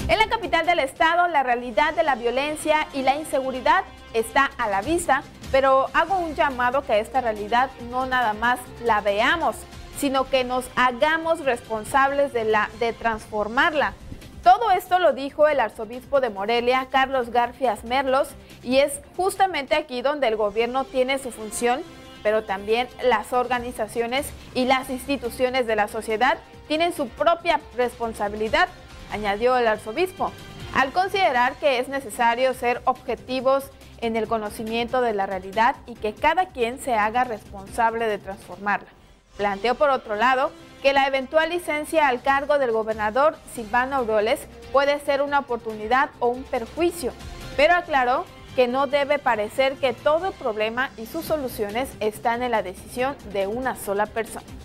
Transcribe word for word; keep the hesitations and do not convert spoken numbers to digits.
En la capital del estado, la realidad de la violencia y la inseguridad está a la vista, pero hago un llamado que esta realidad no nada más la veamos, sino que nos hagamos responsables de, la, de transformarla. Todo esto lo dijo el arzobispo de Morelia, Carlos Garfias Merlos, y es justamente aquí donde el gobierno tiene su función, pero también las organizaciones y las instituciones de la sociedad tienen su propia responsabilidad, añadió el arzobispo, al considerar que es necesario ser objetivos en el conocimiento de la realidad y que cada quien se haga responsable de transformarla. Planteó por otro lado que la eventual licencia al cargo del gobernador Silvano Aureoles puede ser una oportunidad o un perjuicio, pero aclaró que no debe parecer que todo el problema y sus soluciones están en la decisión de una sola persona.